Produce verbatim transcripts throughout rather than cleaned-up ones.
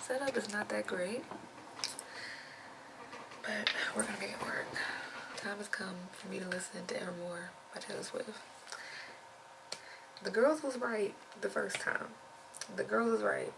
setup is not that great, but we're gonna make it work. Time has come for me to listen to Evermore by Taylor Swift. The girls was right the first time. The girls was right.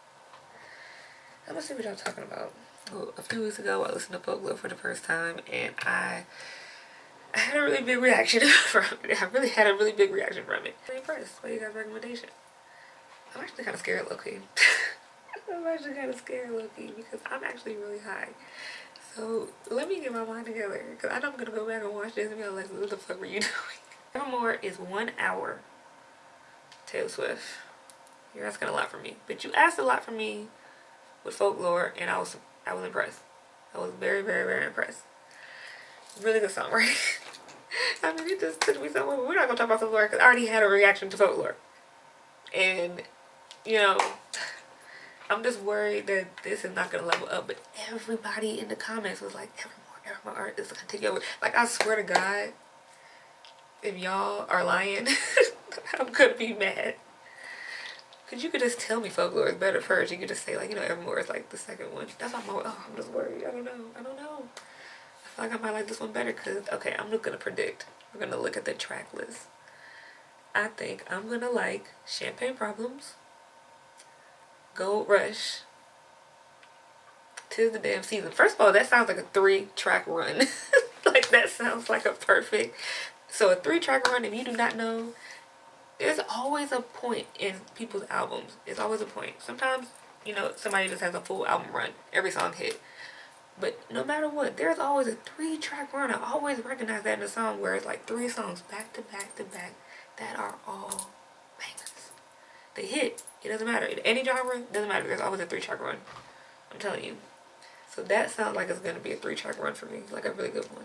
I'm gonna see what y'all talking about. Well, a few weeks ago, I listened to Folklore for the first time, and I, I had a really big reaction from it. I really had a really big reaction from it. I'm impressed by you guys' recommendation. I'm actually kind of scared, low-key. I'm actually kind of scared, low-key, because I'm actually really high. So let me get my mind together, because I know I'm gonna go back and watch this and be like, what the fuck were you doing? Evermore is one hour. Taylor Swift. You're asking a lot from me, but you asked a lot from me with Folklore, and I was I was impressed. I was very, very, very impressed. Really good song, right? I mean, it just took me somewhere. We're not gonna talk about Folklore because I already had a reaction to Folklore, and you know, I'm just worried that this is not gonna level up. But everybody in the comments was like, Evermore, Evermore art is gonna take you over. Like, I swear to God, if y'all are lying, I'm gonna be mad. Cause you could just tell me Folklore is better first. You could just say, like, you know, Evermore is like the second one. That's why I'm like, oh, I'm just worried. I don't know. I don't know. I feel like I might like this one better. Cause okay, I'm not gonna predict. We're gonna look at the track list. I think I'm gonna like Champagne Problems, Gold Rush, Tis the Damn Season. First of all, that sounds like a three track run. Like, that sounds like a perfect. So a three track run, if you do not know, there's always a point in people's albums. It's always a point. Sometimes, you know, somebody just has a full album run. Every song hit. But no matter what, there's always a three-track run. I always recognize that in a song where it's like three songs back to back to back that are all bangers. They hit. It doesn't matter. In any genre, it doesn't matter. There's always a three-track run. I'm telling you. So that sounds like it's going to be a three-track run for me. Like a really good one.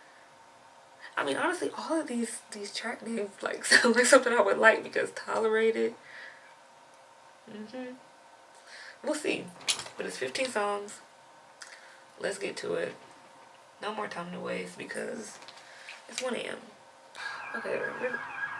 I mean, honestly, all of these these track names like sound like something I would like, because Tolerated. Mm-hmm. We'll see. But it's fifteen songs. Let's get to it. No more time to waste because it's one A M Okay, we're...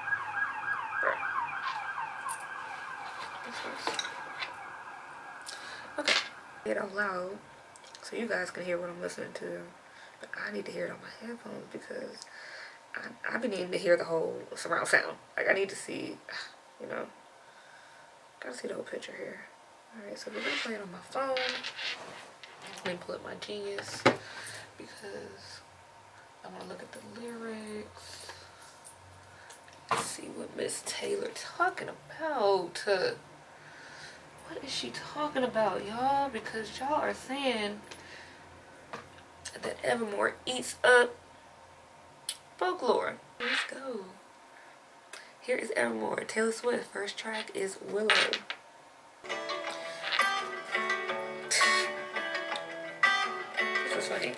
Okay. Get it out loud so you guys can hear what I'm listening to. But I need to hear it on my headphones because I, I've been needing to hear the whole surround sound. Like, I need to see, you know, gotta see the whole picture here. Alright, so we're gonna play it on my phone. Let me pull up my Genius because I wanna look at the lyrics. Let's see what Miss Taylor talking about. Uh, what is she talking about, y'all? Because y'all are saying that Evermore eats up Folklore. Let's go. Here is Evermore. Taylor Swift. First track is Willow. This is funny.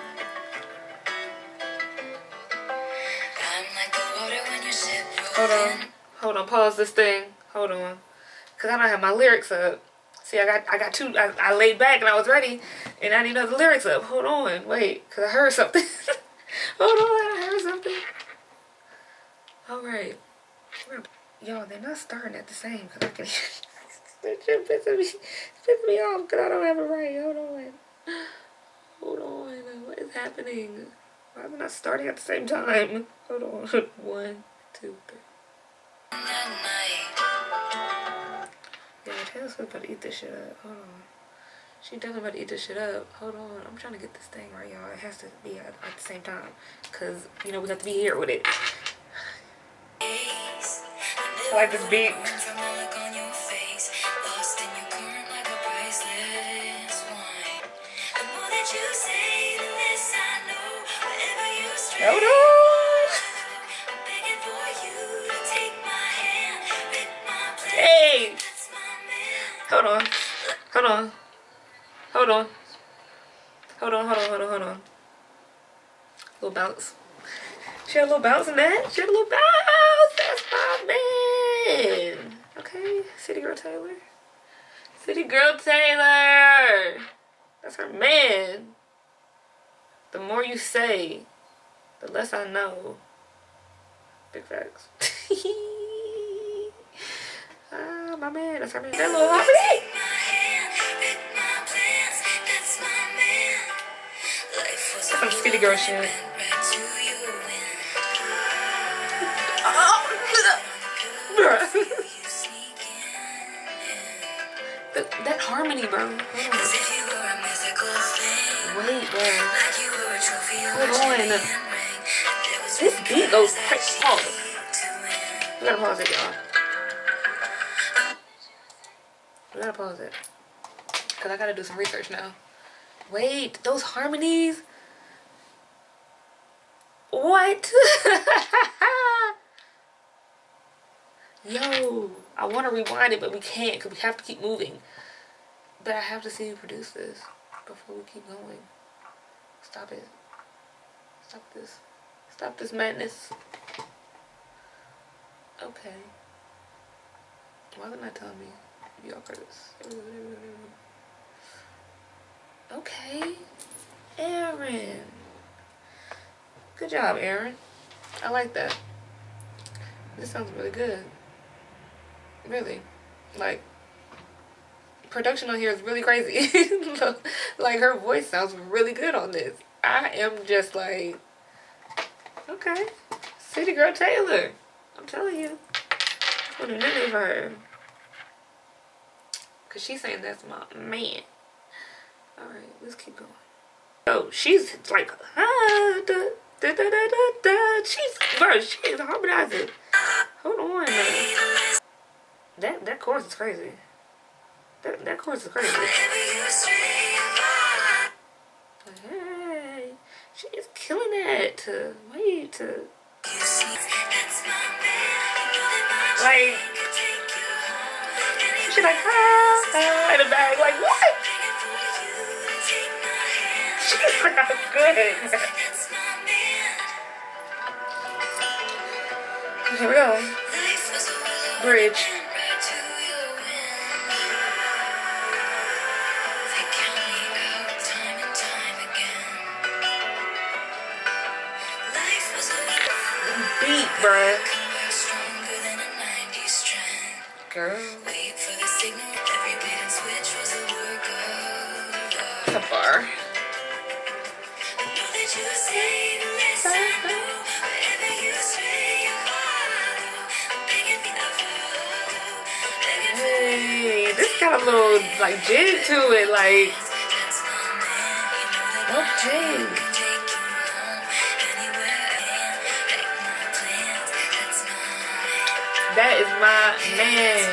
Hold on. Hold on. Pause this thing. Hold on. Cause I don't have my lyrics up. See, I got I got two. I, I laid back and I was ready, and I didn't know the lyrics up. Hold on. Wait. Cause I heard something. Hold on. I heard something. All right. Y'all, they're not starting at the same. Cause I can. That shit pissing me, pissing me off. Cause I don't have it right. Hold on. Hold on. What is happening? Why am I not starting at the same time? Hold on. One, two, three. Yeah, Taylor Swift about to eat this shit up. Hold on. She definitely about to eat this shit up. Hold on. I'm trying to get this thing right, y'all. It has to be at, at the same time. Because, you know, we have to be here with it. I like this beat. Hold on. Hey. Hold on. Hold on. Hold on. Hold on, hold on, hold on, hold on. Little bounce. She had a little bounce in that. She had a little bounce. That's my man. Okay. City Girl Taylor. City Girl Taylor. That's her man. The more you say, the less I know. Big facts. Ah, my man. That's her man. That little hoppity. city girl shit. that, that harmony, bro. Wait, bro. Hold on. This beat goes crazy. Pause. We gotta pause it, y'all. We gotta pause it. Because I gotta do some research now. Wait, those harmonies? What? Yo, I want to rewind it, but we can't because we have to keep moving. But I have to see who produced this before we keep going. Stop it. Stop this. Stop this madness. Okay. Why didn't I tell me? Y'all heard this. Okay. Aaron. Good job, Aaron. I like that. This sounds really good. Really. Like, production on here is really crazy. Like, her voice sounds really good on this. I am just like, okay. City Girl Taylor. I'm telling you. It's what a name for her. Because she's saying that's my man. Alright, let's keep going. Oh, she's like, ah, da, da, da, da, da, da. She's, bro, she's harmonizing. Hold on, man. That, that chorus is crazy. That, that chorus is crazy. Hey, she is killing it. Wait. Like, she's like, ah, ah, in the bag. Like, what? She's not good. Here we go. Bridge. Beat, bruh. Girl. It's a bar. Hey, this got a little like jig to it, like, okay. That is my man.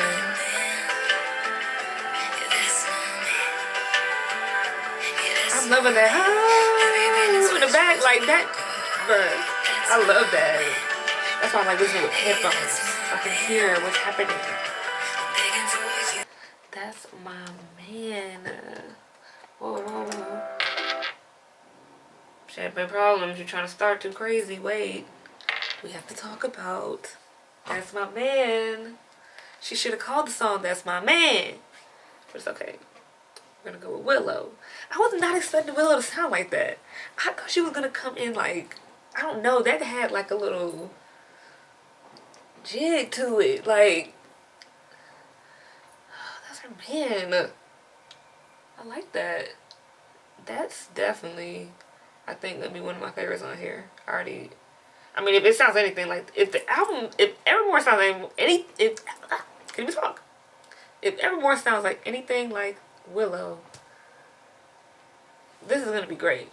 I'm loving that. Oh, in the back, like that. Bruh, I love that. That's why I'm like listening with headphones. I can hear what's happening. That's my man. Whoa, whoa, whoa. Champagne Problems. You're trying to start too crazy. Wait. We have to talk about That's My Man. She should have called the song That's My Man. But it's okay. We're gonna go with Willow. I was not expecting Willow to sound like that. I thought she was gonna come in like, I don't know, that had like a little jig to it. Like, that's her man. I like that. That's definitely, I think, gonna be one of my favorites on here. I already, I mean, if it sounds anything like, if the album, if Evermore sounds like any, if, can we talk? If Evermore sounds like anything like Willow, this is gonna be great.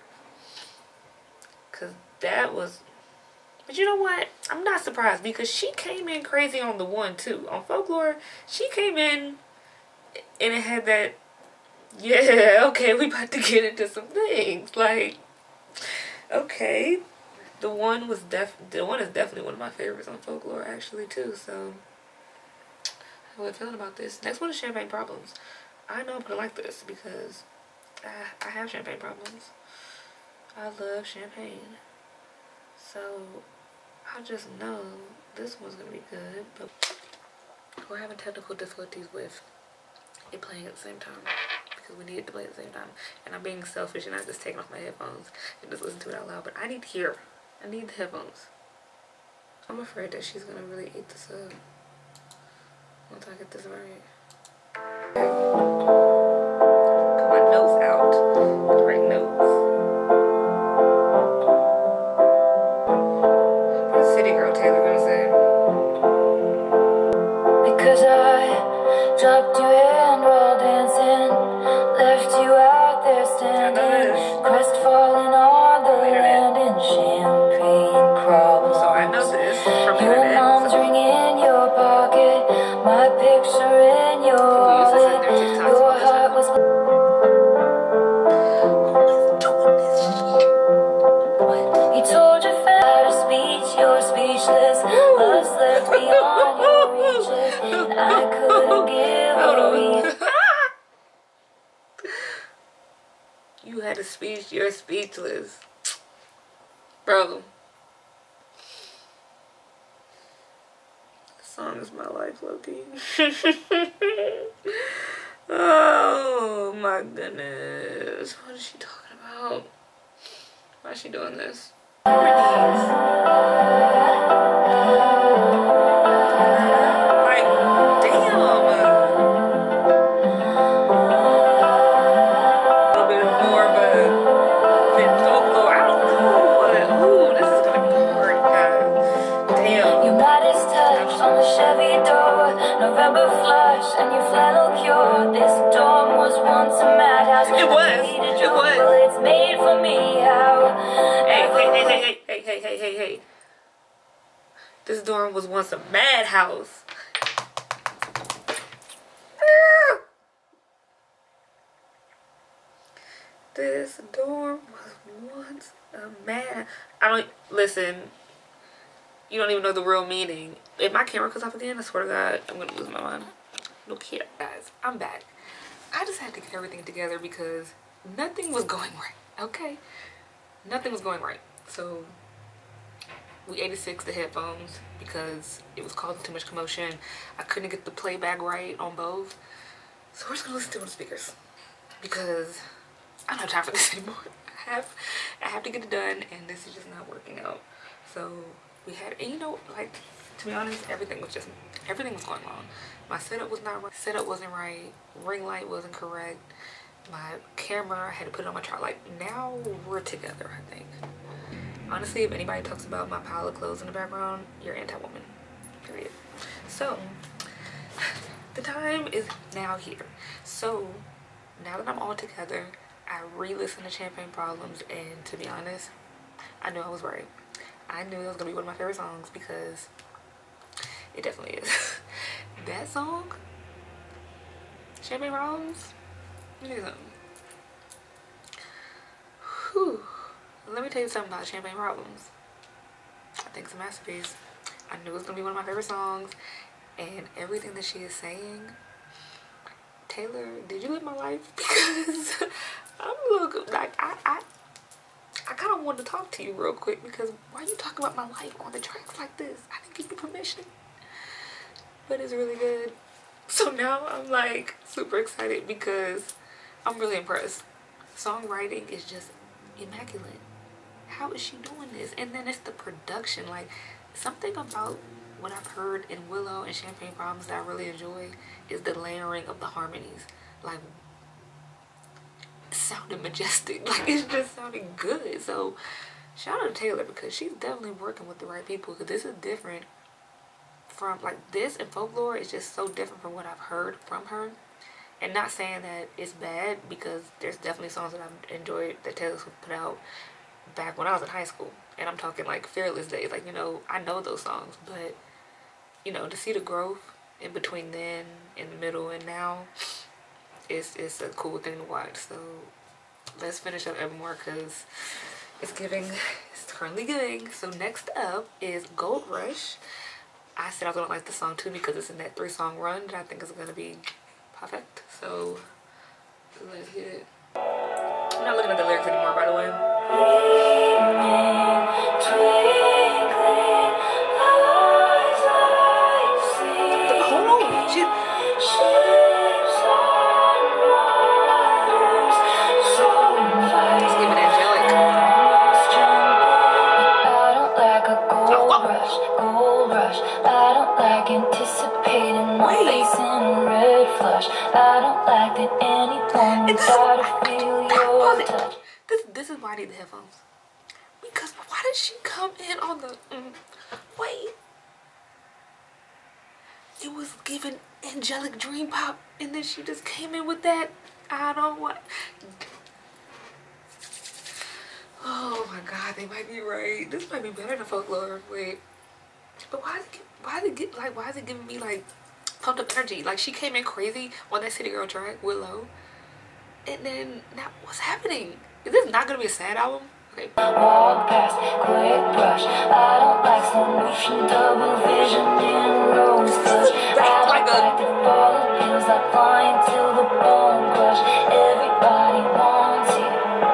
Cause that was, but you know what? I'm not surprised because she came in crazy on the one too. On Folklore, she came in and it had that, yeah, okay, we about to get into some things. Like, okay. The one was def the one is definitely one of my favorites on Folklore actually too, so how am I feeling about this? Next one is Champagne Problems. I know I'm gonna like this because I, I have champagne problems. I love champagne. So I just know this one's gonna be good, but we're having technical difficulties with it playing at the same time because we need it to play at the same time. And I'm being selfish and I'm just taking off my headphones and just listen to it out loud, but I need to hear. I need the headphones. I'm afraid that she's gonna really eat this up once I get this right. Got my notes out. The right notes. You had a speech, you're speechless. Bro. This song is my life, low-key. Oh my goodness. What is she talking about? Why is she doing this? Who are these? Like, damn. A little bit more of a than folklore. I don't know. But, ooh, this is gonna be hard, guys. Damn. Your modest touch on the Chevy door, November flush and your flannel cure. This dorm was once a madhouse. It was. It was. Well, it's made for me. How? Hey, hey, hey, hey, hey, hey, hey, hey, hey. This dorm was once a madhouse. This dorm was once a mad. I don't listen. You don't even know the real meaning. If my camera goes off again, I swear to God, I'm gonna lose my mind. No care, guys. I'm back. I just had to get everything together because nothing was going right. Okay, nothing was going right. So we eighty-sixed the headphones because it was causing too much commotion. I couldn't get the playback right on both. So we're just gonna listen to it on the speakers because I don't have time for this anymore. I have, I have to get it done, and this is just not working out. So we had, and you know, like, to be honest, everything was just, everything was going wrong. My setup was not right. Setup wasn't right. Ring light wasn't correct. My camera, I had to put it on my tripod. Like, now we're together, I think. Honestly, if anybody talks about my pile of clothes in the background, you're anti-woman. Period. So, the time is now here. So, now that I'm all together, I re-listened to Champagne Problems, and to be honest, I knew I was right. I knew it was gonna be one of my favorite songs because it definitely is. That song, Champagne Problems, let me tell you something. Whew. Let me tell you something about Champagne Problems. I think it's a masterpiece. I knew it was gonna be one of my favorite songs, and everything that she is saying. Taylor, did you live my life? Because I'm looking like I I I kind of wanted to talk to you real quick because why you talking about my life on the tracks like this? I didn't give you permission, but it's really good. So now I'm like super excited because I'm really impressed. Songwriting is just immaculate. How is she doing this? And then it's the production. Like, something about what I've heard in Willow and Champagne Problems that I really enjoy is the layering of the harmonies. Like, it sounded majestic. Like, it's just sounding good. So shout out to Taylor because she's definitely working with the right people, because this is different from, like, this and Folklore is just so different from what I've heard from her. And not saying that it's bad, because there's definitely songs that I've enjoyed that Taylor Swift put out back when I was in high school. And I'm talking like Fearless days. Like, you know, I know those songs, but, you know, to see the growth in between then, in the middle, and now, it's, it's a cool thing to watch. So let's finish up Evermore because it's giving, it's currently giving. So next up is Gold Rush. I said I was gonna like the song too because it's in that three song run that I think is gonna be perfect. So let's get it. I'm not looking at the lyrics anymore, by the way. Hold on, she's Let's give it angelic. I don't like a gold rush, gold rush. I don't like anticipating my face in a red flush. I don't like that anyone without to feel your touch. This, this is why I need the headphones. Because why did she come in on the... Mm, wait. It was given angelic dream pop, and then she just came in with that. I don't want... Oh my God, they might be right. This might be better than Folklore. Wait. But why is it, why is it get, like, why is it giving me, like, pumped up energy? Like, she came in crazy on that City Girl track, Willow. And then, now, what's happening? Is this not gonna be a sad album? Okay. Walk past, quick brush. I don't like slow motion, double vision in rose flush. I don't like the falling hills that flying till the bone crush. Everybody wants you.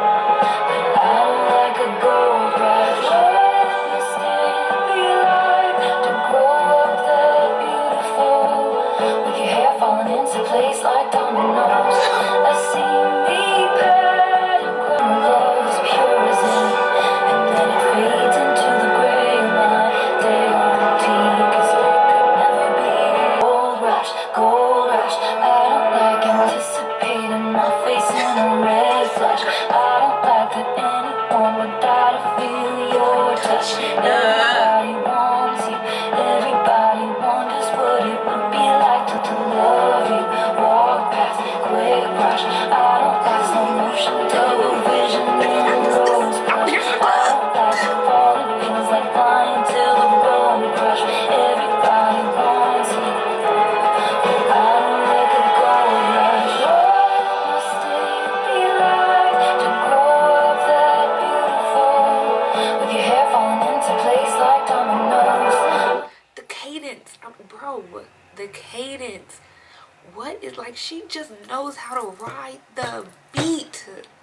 rush. I don't like slow motion, double vision in a rose brush. I don't like the falling feels like flying till the road crush. Everybody wants it, but I don't like a gold rush. What must it be like to grow up that beautiful, with your hair falling into place like dominoes? The cadence, um, bro, the cadence. What is, like, she just knows how to ride the beat.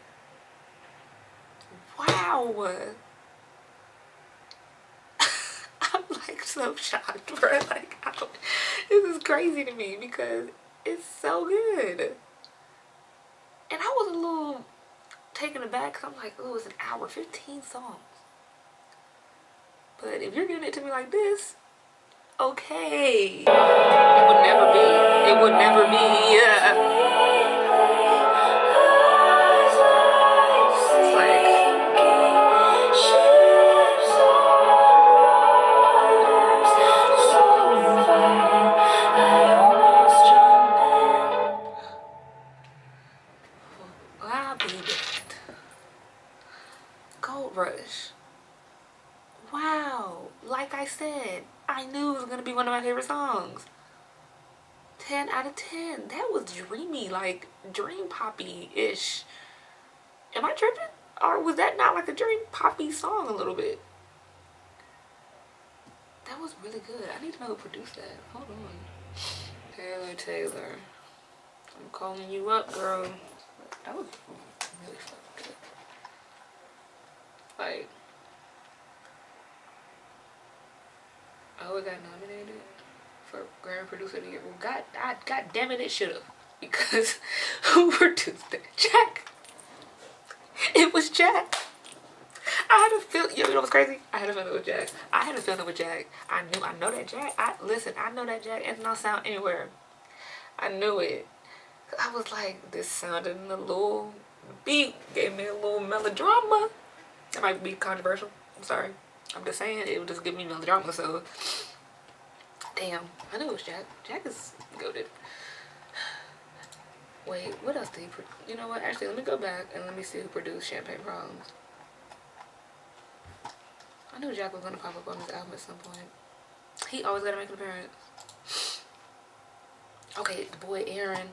Wow. I'm like so shocked, bro. Like, I don't, this is crazy to me because it's so good. And I was a little taken aback because I'm like, oh, it's an hour, fifteen songs. But if you're giving it to me like this, okay. It would never be. It would never be. Yeah. It's like, I'll be that. Gold Rush. Wow. Like I said, I knew it was going to be one of my favorite songs. ten out of ten. That was dreamy, like dream poppy-ish. Am I tripping? Or was that not like a dream poppy song a little bit? That was really good. I need to know who produced that. Hold on. Taylor Taylor. I'm calling you up, girl. That was really fucking good. Like, oh, it got nominated for Grammy Producer of the Year. Well, God, I, God damn it, it should have. Because who produced that? Jack. It was Jack. I had a feel. You know what's crazy? I had a feeling it was Jack. I had a feeling it was Jack. I knew. I know that Jack. I listen. I know that Jack ain't no sound anywhere. I knew it. I was like, this sounded in a little beat. Gave me a little melodrama. That might be controversial. I'm sorry. I'm just saying it would just give me melodrama. So, damn. I knew it was Jack. Jack is goated. Wait, what else did he produce? You know what? Actually, let me go back and let me see who produced Champagne Problems. I knew Jack was gonna pop up on this album at some point. He always gotta make an appearance. Okay, the boy Aaron.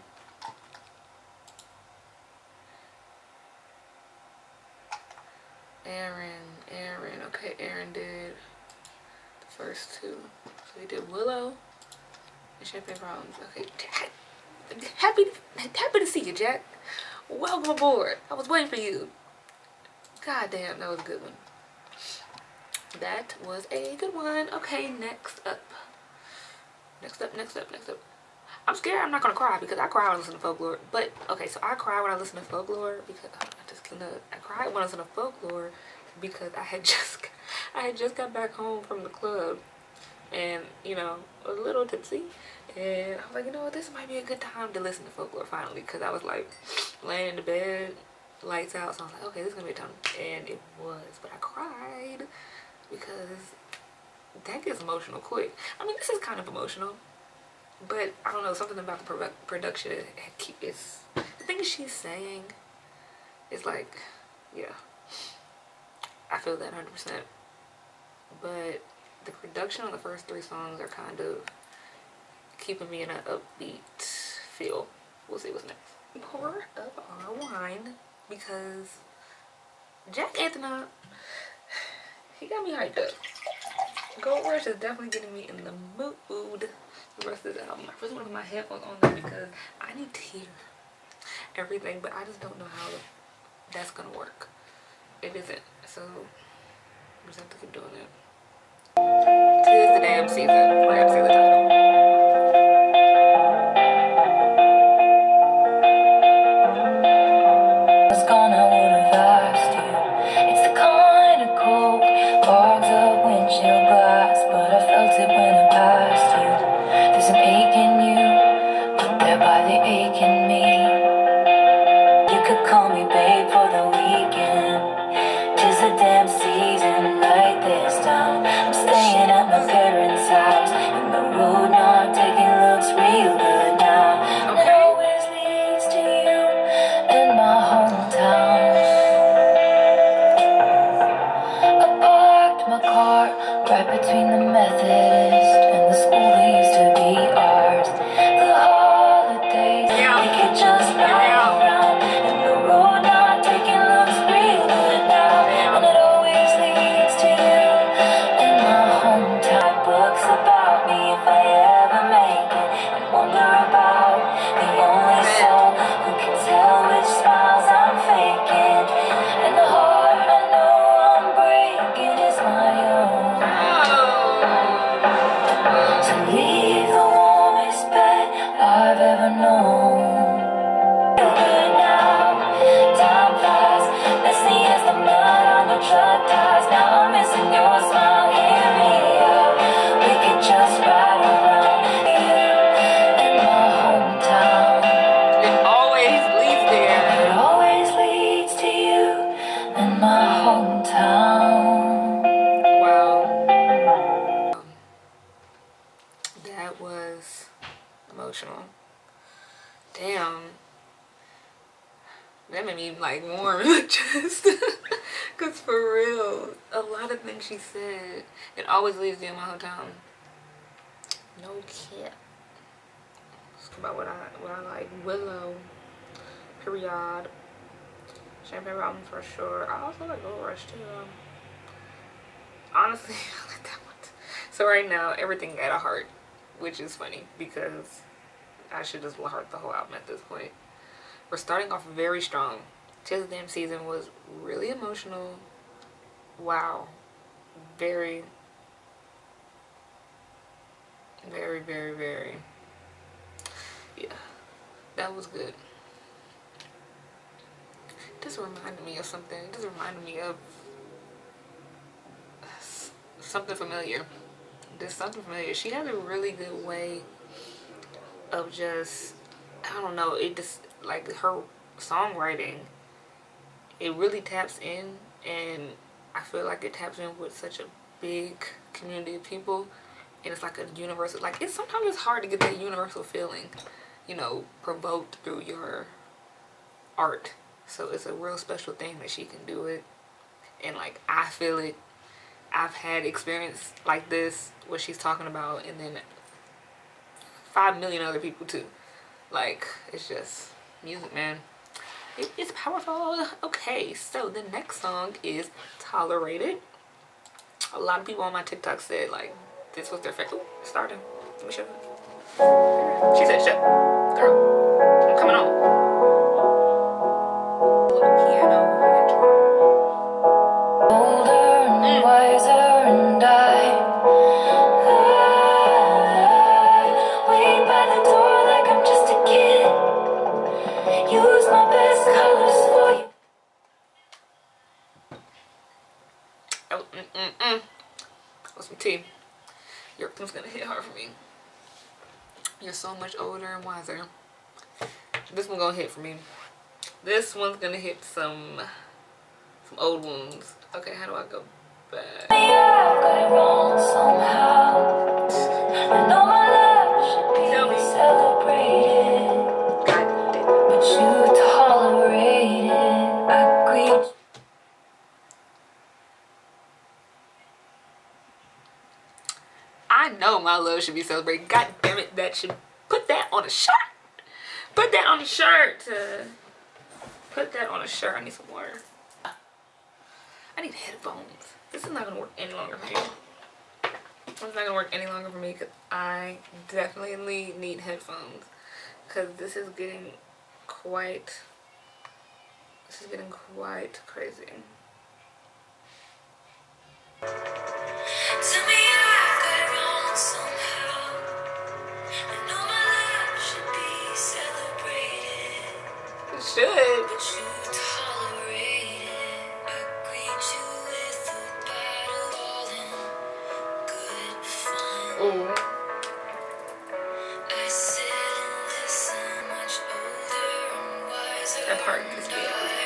Aaron, Aaron. Okay, Aaron did the first two. So he did Willow and Champagne Problems. Okay, Jack. Happy, happy to see you, Jack. Welcome aboard. I was waiting for you. God damn, that was a good one. That was a good one. Okay, next up. Next up, next up, next up. I'm scared I'm not gonna cry because I cry when I listen to Folklore. But okay, so I cry when I listen to Folklore because I just gonna I cried when I listen to Folklore because I had just I had just got back home from the club and you know a little tipsy. And I was like, you know what, this might be a good time to listen to Folklore finally, because I was like laying in the bed, lights out, so I was like, okay, this is gonna be a time. And it was, but I cried because that gets emotional quick. I mean, this is kind of emotional, but I don't know, something about the pro production is, the things she's saying is like, yeah, I feel that one hundred percent. But the production on the first three songs are kind of keeping me in an upbeat feel. We'll see what's next. Pour up our wine because Jack Antonoff, he got me hyped up. Gold Rush is definitely getting me in the mood the rest of the album. I really want to put my headphones on though because I need to hear everything, but I just don't know how that's gonna work. It isn't, so I just have to keep doing it. Tis the damn season. We're gonna see the title. Road not taking looks real good now. It always leads to you. shut ties. Now I'm missing your smile. Hear me out. We could just ride around here in my hometown. It always leads there. It always leads to you in my hometown. Wow. That was emotional. Damn. That made me like warm in my chest. Cause for real, a lot of things she said, it always leaves you in my hometown. No cap. Let's talk about what I what I like. Willow. Period. Champagne Problems for sure. I also like Gold Rush too. Um, honestly, I like that one. So right now, everything at a heart, which is funny because I should just heart the whole album at this point. We're starting off very strong. Tis the Damn Season was really emotional. Wow. Very, very, very, very. Yeah, that was good. This reminded me of something. This reminded me of something familiar. There's something familiar. She has a really good way of just, I don't know, it just, like her songwriting, it really taps in, and I feel like it taps in with such a big community of people, and it's like a universal, like it's sometimes it's hard to get that universal feeling, you know, provoked through your art. So it's a real special thing that she can do it, and like I feel it. I've had experience like this, what she's talking about, and then five million other people too. Like, it's just music, man. It, it's powerful. Okay, so the next song is Tolerated. A lot of people on my TikTok said like this was their favorite. Ooh, it's starting. Let me show you. She said, "Shut, girl. I'm coming on." Little piano intro. Older and wiser, and I, I wait by the door like I'm just a kid. Use my best colors for you. Oh, mm, mm, mm. What's some tea? Your thing's gonna hit hard for me. You're so much older and wiser. This one gonna hit for me. This one's gonna hit some some old wounds. Okay, how do I go back? Yeah, I got it wrong somehow. I know my love should be Tell me. celebrated, but you tolerate it. I agree. I know my love should be celebrated. God damn it, that should put that on a shirt. Put that on a shirt. Uh, put that on a shirt. I need some water. I need headphones. This is not gonna work any longer for me. It's not gonna work any longer for me because I definitely need headphones. Because this is getting quite. This is getting quite crazy. Tell me I got it wrong somehow. I know my love should be celebrated, It should. but you tolerate it. I greet you with a bottle all in good fun. Ooh. I sit and listen, much older and wiser. That part is and big. I,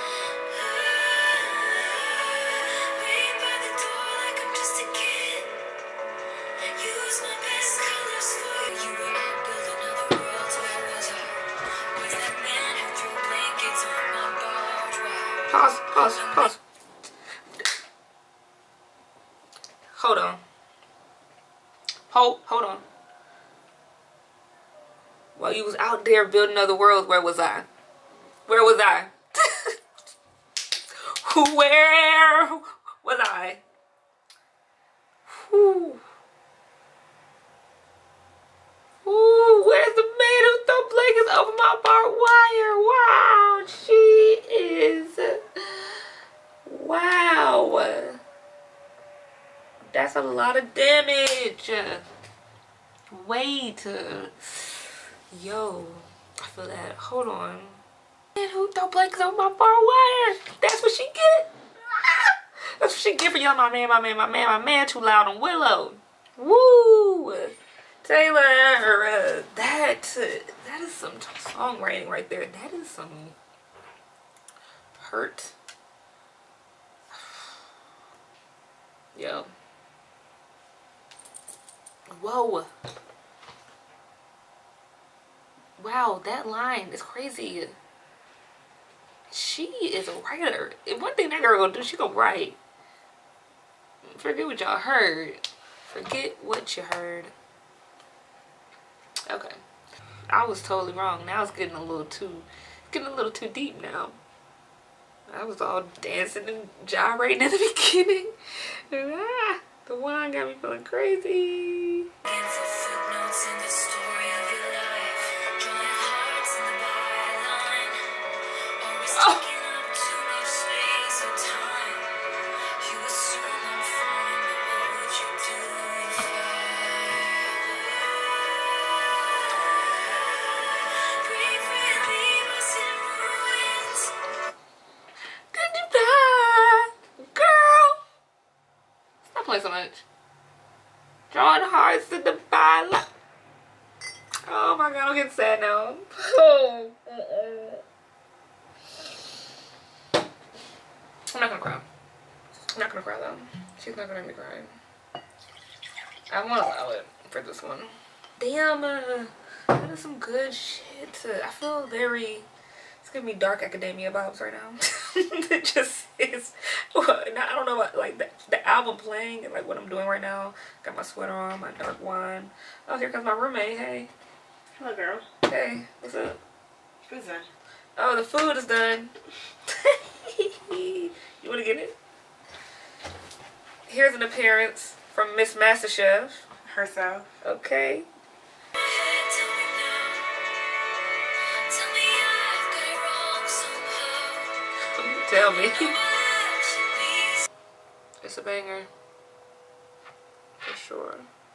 wait by the door like I'm just a kid. Use my best colors for you. You were out building other worlds. Where was I? Was that man who threw blankets on my barbed wire? Pause, pause, pause. Hold on. Hold, hold on. While you was out there building other worlds, where was I? Where was I? Where was I? Whew. Ooh, where's the man who threw blankets over my barbed wire? Wow, she is. Wow. That's a lot of damage. Wait. Yo, I feel that. Hold on. Man who threw blankets over my barbed wire? That's what she get? That's what she get for y'all. My man, my man, my man, my man. Too loud on Willow. Woo, Taylor. Uh, that that is some songwriting right there. That is some hurt. Yo. Whoa. Wow, that line is crazy. She is a writer. One thing that girl gonna do, she gonna write. Forget what y'all heard. Forget what you heard. Okay. I was totally wrong. Now it's getting a little too, getting a little too deep now. I was all dancing and gyrating at the beginning. Ah, the wine got me feeling crazy. Oh. Play so much. Drawing hearts in the byline. Oh my god, I'm getting sad now. Oh. Uh-uh. I'm not gonna cry. I'm not gonna cry though. She's not gonna make me cry. I won't allow it for this one. Damn, uh, that is some good shit. I feel very. It's gonna be dark academia vibes right now. It just is. Well, I don't know what, like the, the album playing and like what I'm doing right now. Got my sweater on, my dark wine. Oh, here comes my roommate. Hey. Hello, girl. Hey, what's up? Food's done. Oh, the food is done. You wanna get it? Here's an appearance from Miss MasterChef herself. Okay. Tell me. It's a banger. For sure.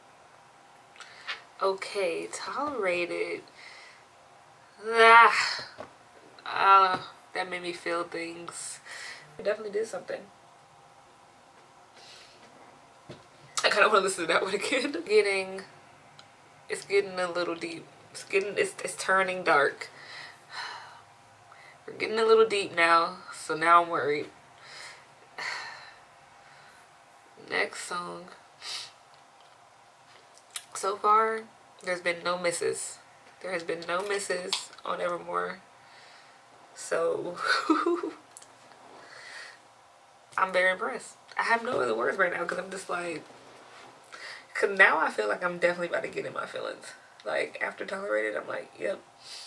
Okay, Tolerated. Ah, uh, that made me feel things. It definitely did something. I kind of want to listen to that one again. Getting, it's getting a little deep. It's getting, it's, it's turning dark. We're getting a little deep now, so now I'm worried. Next song. So far, there's been no misses. There has been no misses on Evermore. So, I'm very impressed. I have no other words right now because I'm just like, because now I feel like I'm definitely about to get in my feelings. Like, after Tolerated, I'm like, yep.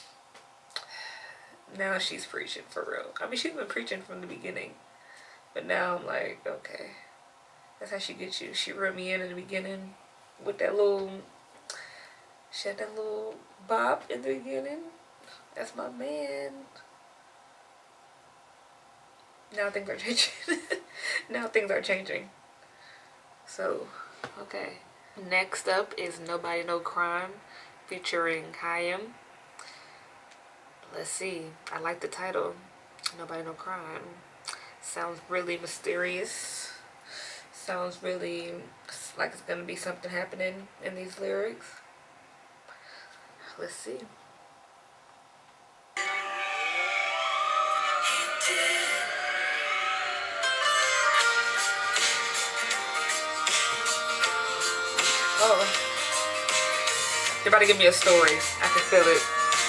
Now she's preaching for real. I mean, she's been preaching from the beginning. But now I'm like, okay. That's how she gets you. She wrote me in in the beginning with that little, she had that little bop in the beginning. That's my man. Now things are changing. Now things are changing. So, okay. Next up is Nobody No Crime featuring Haim. Let's see. I like the title. Nobody No Crime. Sounds really mysterious. Sounds really like it's gonna be something happening in these lyrics. Let's see. Oh. You're about to give me a story. I can feel it.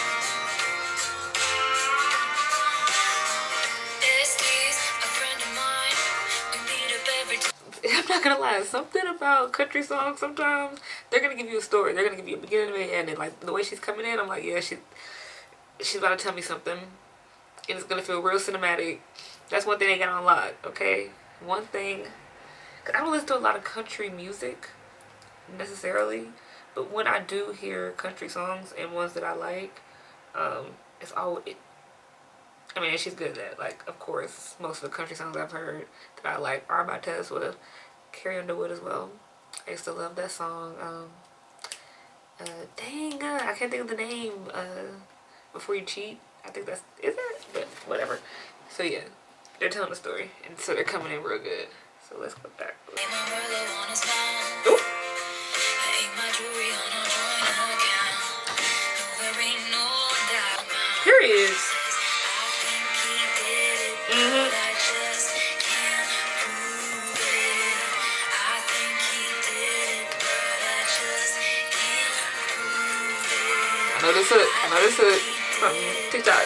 I'm not gonna lie, something about country songs sometimes, they're gonna give you a story. They're gonna give you a beginning, and end, and like the way she's coming in, I'm like, yeah, she, she's about to tell me something, and it's gonna feel real cinematic. That's one thing they got on lock, okay? One thing, cause I don't listen to a lot of country music necessarily, but when I do hear country songs and ones that I like, um, it's all. It, I mean, she's good at, like, of course, most of the country songs I've heard that I like are by Taylor Swift. Carrie Underwood as well. I used to love that song. Um, uh, dang, uh, I can't think of the name. Uh, Before You Cheat. I think that's, is it? But whatever. So yeah, they're telling the story, and so they're coming in real good. So let's go back. Ooh. Period. Mm-hmm. I know this hook. I know this hook from TikTok.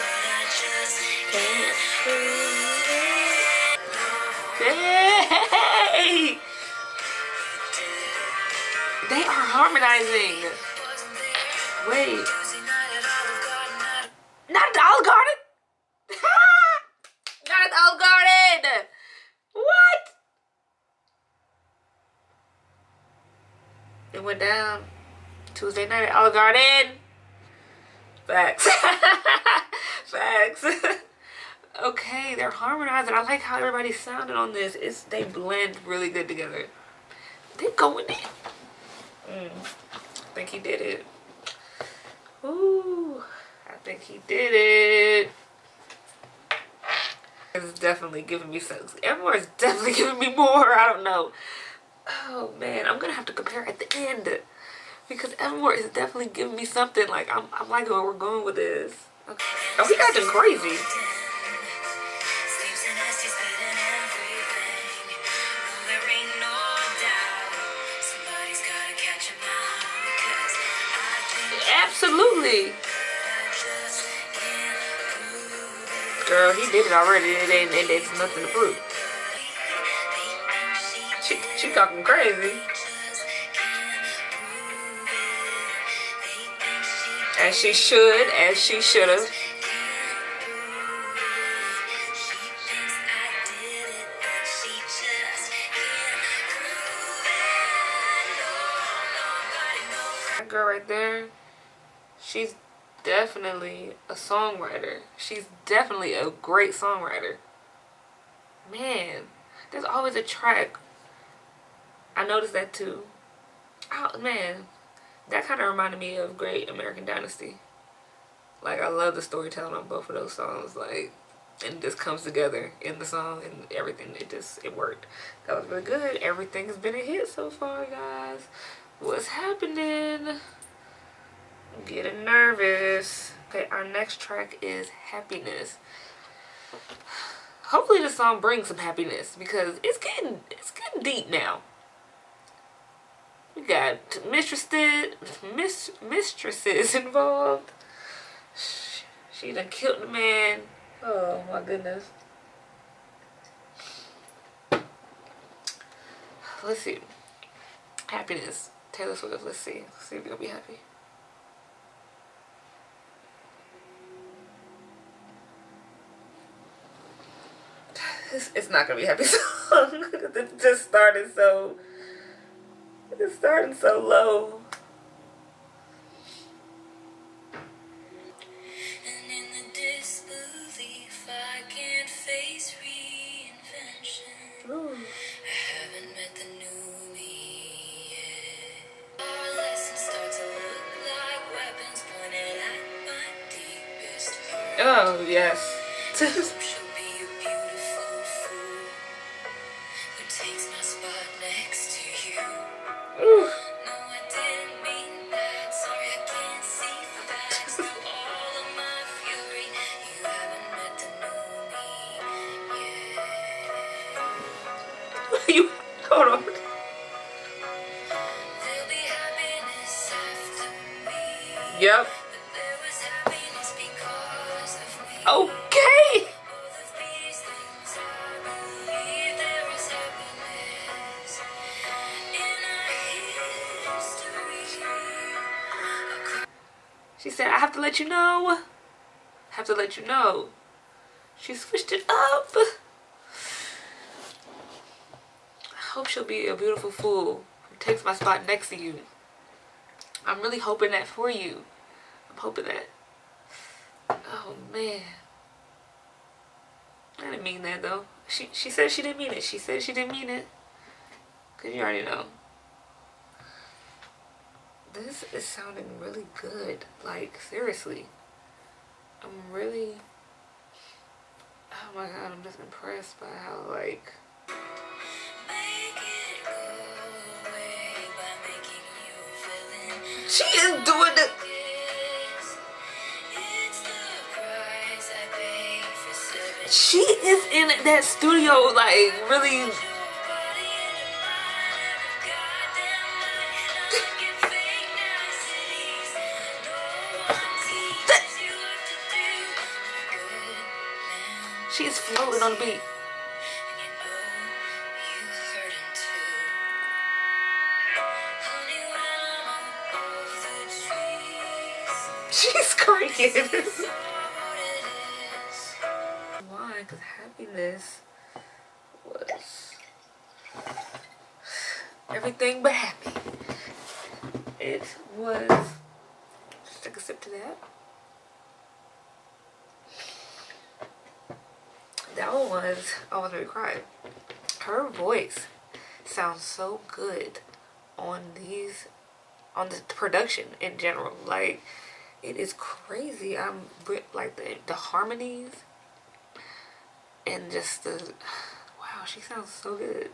Hey! They are harmonizing. Wait. Not at the Olive Garden? Not at the Olive Garden! What? It went down Tuesday night at Olive Garden. Facts. Facts. Okay, they're harmonizing. I like how everybody's sounding on this. It's they blend really good together. They going in. Mm, I think he did it. Ooh, I think he did it. It's definitely giving me some. Evermore is definitely giving me more. I don't know. Oh man, I'm gonna have to compare at the end because Evermore is definitely giving me something. Like I'm, I'm liking where we're going with this. Okay. Oh, we acting crazy. Absolutely. Girl, he did it already. It ain't, it, it's nothing to prove. She, she talking crazy. As she should, as she should have. That girl right there, she's definitely a songwriter. She's definitely a great songwriter. Man, there's always a track. I noticed that too. Oh man, that kind of reminded me of Great American Dynasty. Like I love the storytelling on both of those songs. Like, and it just comes together in the song and everything. It just it worked. That was really good. Everything's been a hit so far, guys. What's happening? I'm getting nervous. Okay, our next track is Happiness. Hopefully the song brings some happiness because it's getting it's getting deep now. We got mistresses, mis mistresses involved. She done killed the man. Oh my goodness. Let's see. Happiness. Taylor Swift. Let's see. Let's see if we're gonna be happy. It's, it's not gonna be a happy song. It just started so. It's starting so low. And in the disbelief, I can't face reinvention. Ooh. I haven't met the new me yet. Our lessons start to look like weapons pointed at my deepest hurt. Oh yes. She'll be a beautiful fool who takes my spot next to you. Ooh. No, I didn't mean that. Sorry, I can't see facts. Through all of my fury, you haven't met the new me yet. You hold on. There'll be happiness after me. Yep. But there was happiness because of me. Okay. Both of these things, I believe there is happiness in our history. She said, I have to let you know. I have to let you know. She switched it up. I hope she'll be a beautiful fool who takes my spot next to you. I'm really hoping that for you. I'm hoping that. Oh man. I didn't mean that though. She she said she didn't mean it. She said she didn't mean it. Cause you already know. This is sounding really good. Like seriously. I'm really oh my god, I'm just impressed by how like She is doing the. She is in that studio, like, really. She's floating on the beat. She's cranking. Why? Because happiness was everything but happy. It was. Just take a sip to that. That one was almost made me cry. Her voice sounds so good on these, on the production in general. Like, it is crazy. I'm like the the harmonies and just the wow. She sounds so good.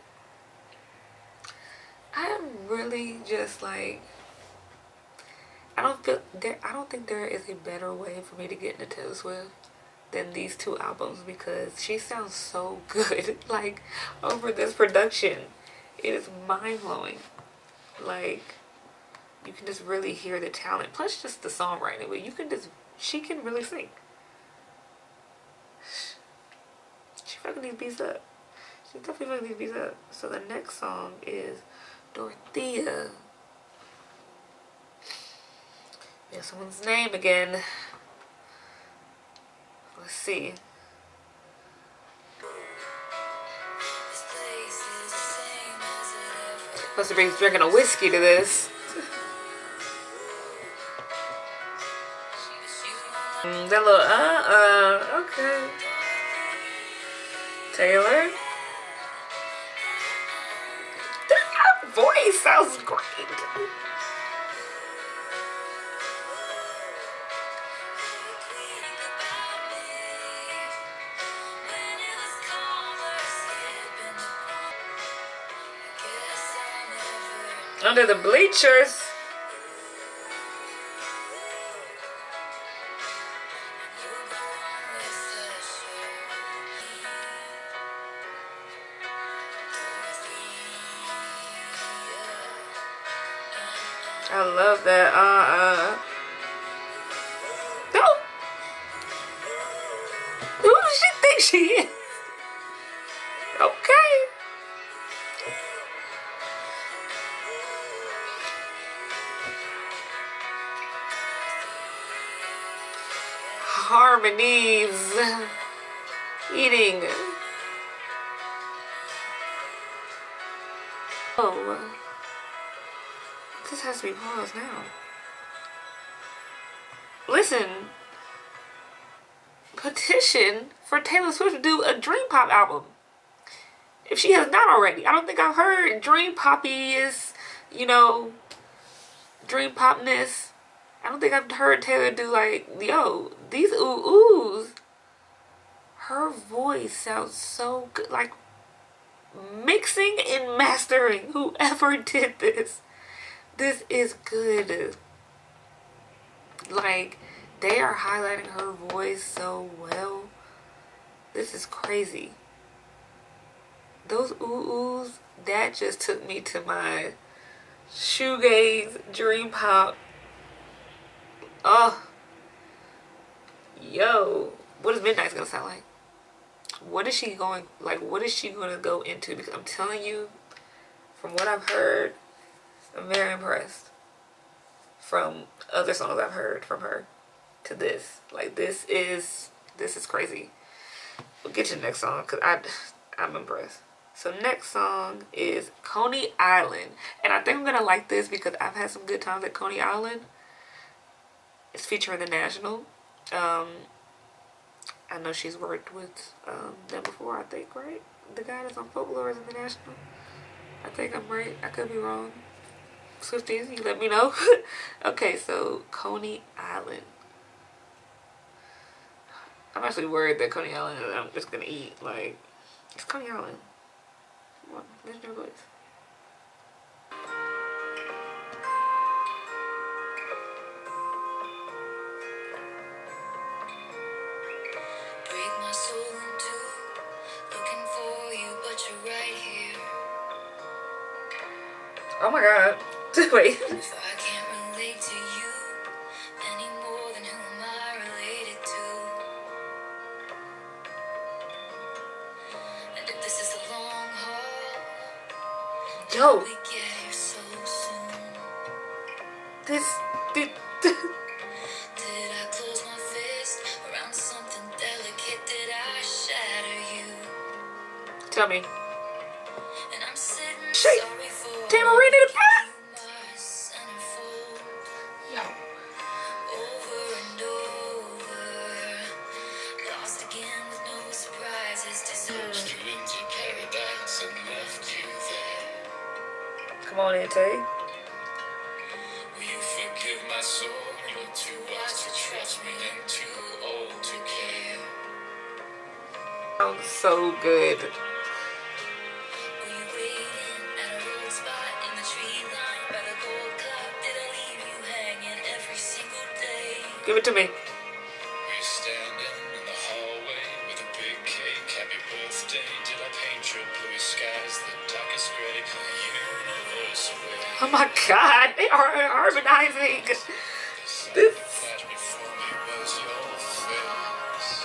I'm really just like. I don't feel there. I don't think there is a better way for me to get into Taylor Swift than these two albums, because she sounds so good. Like, over this production, it is mind-blowing. Like, you can just really hear the talent, plus just the songwriting, but you can just, she can really sing. She fucking these beats up. She definitely fucking these beats up. So the next song is Dorothea. Yeah, someone's name again. Let's see. Supposed to be drinking a whiskey to this. mm, that little uh uh okay. Taylor. That voice sounds great. Under the bleachers. I love that. Uh uh. No. Who does she think she is? Okay. Harmonies, eating. Oh, this has to be paused now. Listen, petition for Taylor Swift to do a Dream Pop album. If she has not already. I don't think I've heard Dream Poppy is, you know, Dream Popness. I don't think I've heard Taylor do like, yo, these ooh-oohs. Her voice sounds so good. Like, mixing and mastering, whoever did this, this is good. Like, they are highlighting her voice so well. This is crazy. Those ooh-oohs, that just took me to my shoegaze, dream pop. Oh, yo, what is Midnight's gonna sound like? What is she going, like, what is she gonna go into? Because I'm telling you, from what I've heard, I'm very impressed. From other songs I've heard from her to this. Like, this is, this is crazy. We'll get to the next song, because I, I'm impressed. So next song is Coney Island. And I think I'm gonna like this because I've had some good times at Coney Island. It's featuring The National. Um, I know she's worked with um, them before, I think, right? The guy that's on Folklore is in The National. I think I'm right. I could be wrong. Swifties, you let me know. Okay, so Coney Island. I'm actually worried that Coney Island is, I'm just gonna eat. Like, it's Coney Island. Come on, legendary voice. stolen too. Looking for you, but you're right here. Oh my god. Wait. If I can't relate to you any more than who am I related to? And if this is a long haul, Yo. we get here so soon. This. Did, Did I close my fist around something delicate? Did I shatter you? tell me. And I'm sitting Shit. sorry for Tamarina the Pat. my centerfold. Yo. Over and over, lost again with no surprises. Disappointed into paradise and left you there. Come on in, Tay. Will you forgive my soul? You're too wise to trust me and too old to care. Sounds so good. Were you waiting at a road spot in the tree line by the gold clock? Did I leave you hanging every single day? Give it to me. We're standing in the hallway with a big cake. Happy birthday. Did I paint your blue skies the darkest gray? The universe away. Oh my god. They are harmonizing. This. Flash before me was your face.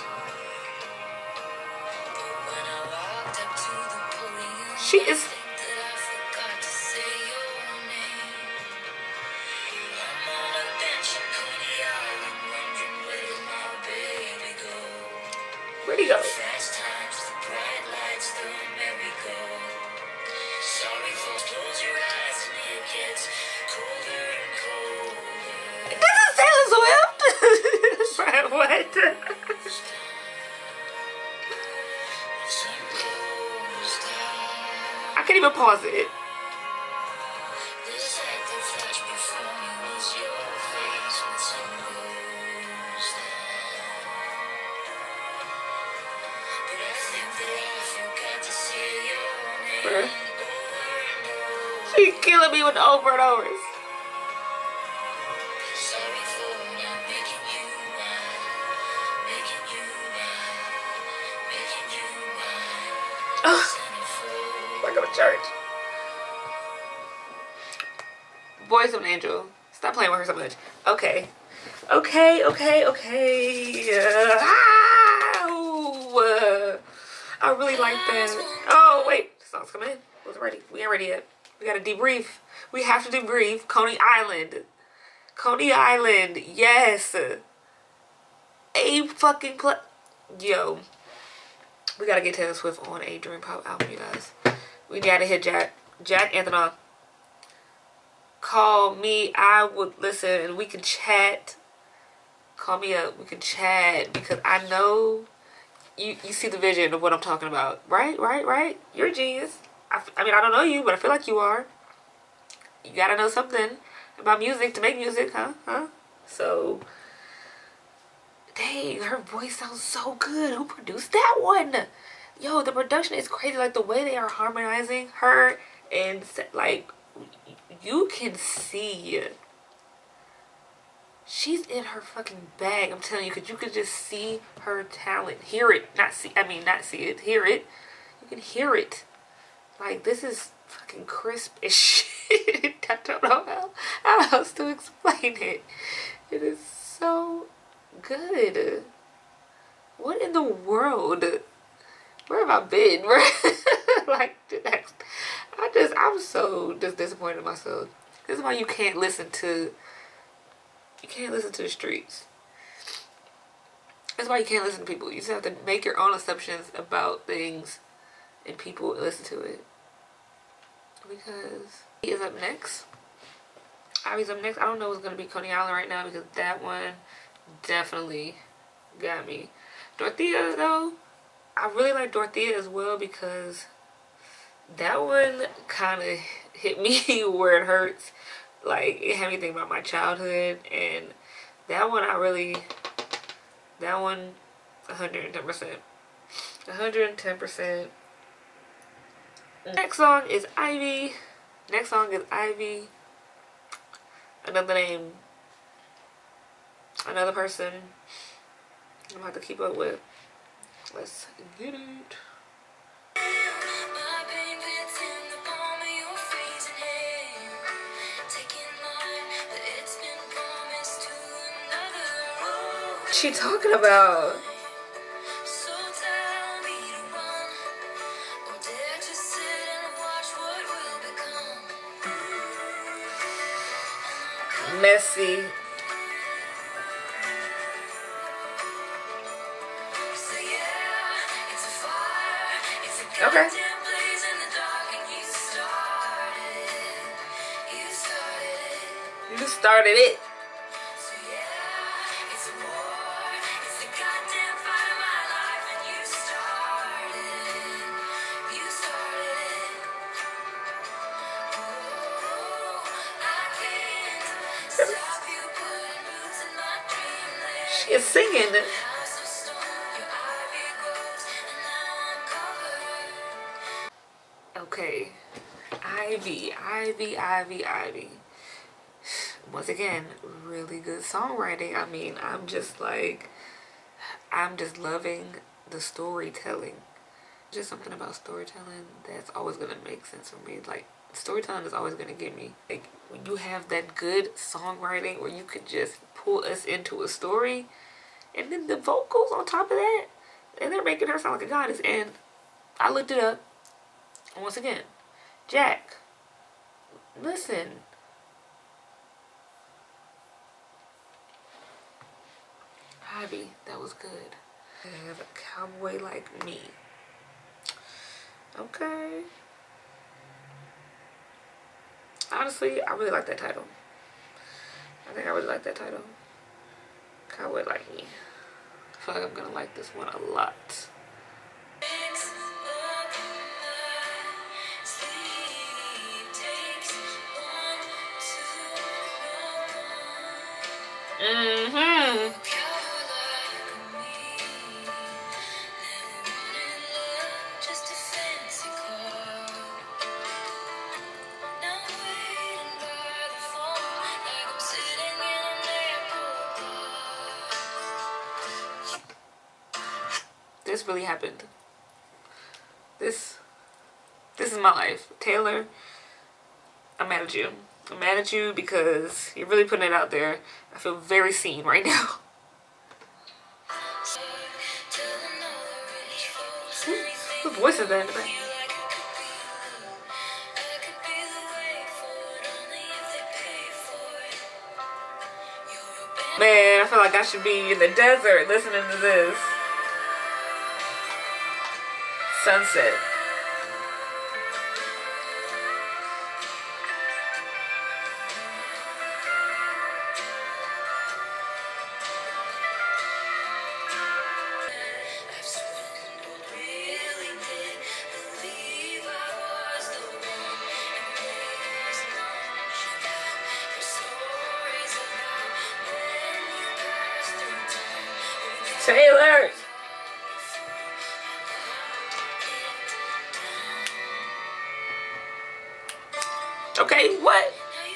But when I walked up to the podium, She is. I think that I forgot to say your name. I'm on a bench in Coney Island, wondering where did my baby go? Where'd he go? Fast times, the bright lights, the merry-go. Sorry, folks, close your eyes and it gets colder and colder. This is Taylor Swift. Bruh, what? Sun goes down. I can't even pause it. The sight that flashed before me was your face when the sun goes down. But I think that I forgot to say your Bruh. name over and over. She's killing me with the over and overs. Sorry for not making you mine, making you mine, making you mine. Ugh. Centerfold. I go to church. Voice of an angel. Stop playing with her so much. Okay. Okay, okay, okay. Uh, ow. Uh, I really like that. Oh, wait. The song's coming in. Wasn't ready. We ain't ready yet. We gotta debrief. We have to debrief Coney Island. Coney Island. Yes. A fucking play. Yo. We gotta get Taylor Swift on a Dream Pop album, you guys. We gotta hit Jack. Jack Antonoff. Call me. I would listen and we can chat. Call me up. We can chat because I know you, you see the vision of what I'm talking about. Right? Right? Right? You're a genius. I, I mean, I don't know you, but I feel like you are. You gotta know something about music to make music, huh? Huh? So, dang, her voice sounds so good. Who produced that one? Yo, the production is crazy. Like, the way they are harmonizing her and, like, you can see she's in her fucking bag. I'm telling you, because you could just see her talent. Hear it. Not see, I mean, not see it. Hear it. You can hear it. Like, this is fucking crisp as shit. I don't know how, how else to explain it. It is so good. What in the world? Where have I been? Like, I just, I'm so just disappointed in myself. This is why you can't listen to, you can't listen to the streets. That's why you can't listen to people. You just have to make your own assumptions about things and people listen to it. Because he is up next. Ivy's up next. I don't know what's going to be Coney Island right now because that one definitely got me. Dorothea, though, I really like Dorothea as well because that one kind of hit me where it hurts. Like, it had me think about my childhood. And that one, I really, that one, one hundred ten percent. one hundred ten percent. Next song is Ivy. Next song is Ivy. Another name. Another person I'm gonna have to keep up with. Let's get it. She talking about? So tell me to run, or dare to sit and watch what will become. Messy. So yeah, it's a fire, it's a Okay. goddamn blaze in the dark, and you started it, you started it. You started it. So yeah, it's a war, it's the goddamn fight of my life, and you started it, you started it. Oh, I can't stop you putting roots in my dreamland. She is singing. House of stone, your ivy grows, and now I'm covered. Okay. Ivy, Ivy, Ivy, Ivy. Once again, really good songwriting. I mean, I'm just like, I'm just loving the storytelling. Just something about storytelling that's always going to make sense for me. Like, storytelling is always going to get me. Like, when you have that good songwriting where you could just pull us into a story, and then the vocals on top of that, and they're making her sound like a goddess. And I looked it up. And once again, Jack, listen. Ivy, that was good. Have a cowboy like me. Okay. Honestly, I really like that title. I think I really like that title. Cowboy Like Me. I feel like I'm gonna like this one a lot. Mm-hmm. This really happened. This, this is my life. Taylor, I'm mad at you. I'm mad at you because you're really putting it out there. I feel very seen right now. Whose voice is that in the back? Man, I feel like I should be in the desert listening to this. Sunset. Taylor! Okay, what?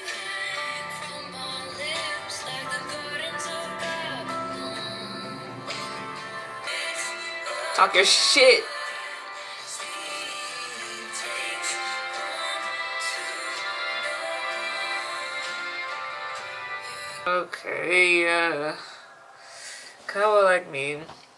Talk your shit. Okay, uh, Cowboy Like Me.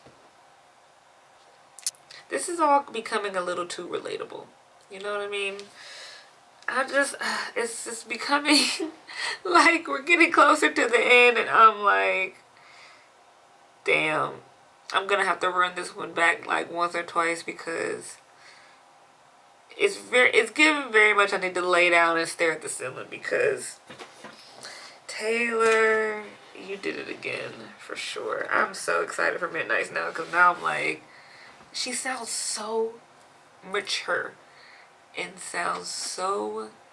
This is all becoming a little too relatable. You know what I mean? I just, it's just becoming like we're getting closer to the end, and I'm like, damn, I'm gonna have to run this one back like once or twice because it's very, it's given very much I need to lay down and stare at the ceiling because Taylor, you did it again for sure. I'm so excited for Midnights now because now I'm like, she sounds so mature and sounds so